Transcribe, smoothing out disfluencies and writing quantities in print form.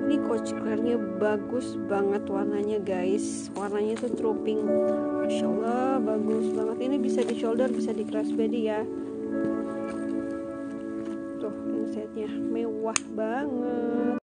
Ini coach clearnya bagus banget warnanya guys. Warnanya tuh true pink. Masya Allah bagus banget. Ini bisa di shoulder, bisa di crossbody ya. Tuh ini setnya mewah banget.